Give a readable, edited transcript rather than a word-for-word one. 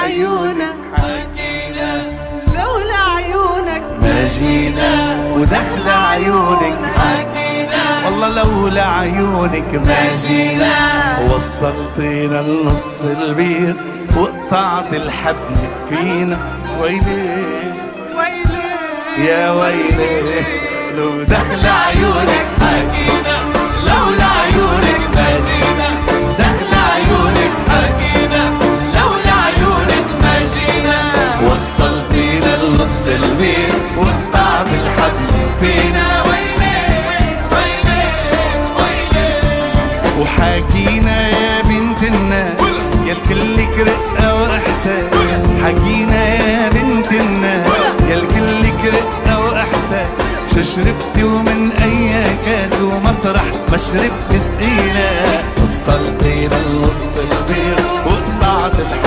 عيونك حكينا، لولا عيونك ما جينا، ودخل عيونك حكينا، والله لولا عيونك ما جينا. وصلتينا النص البير وقطعت الحبل فينا، ويلي ويلي يا ويلي، لو دخل عيونك حكينا، لولا عيونك ما جينا، دخل عيونك حكينا، لولا عيونك ما جينا. وصلتينا النص البير وقطعت الحبل فينا، ويلي ويلي ويلي. وحكينا يا بنت الناس يا الكلك رقة وإحساس، حكينا يا بنت الناس يا الكلك رقة وإحساس. شو شربتي ومن أي كاس، ومطرح ما شربت سقينا. وصلتينا النص البير وقطعت الحبل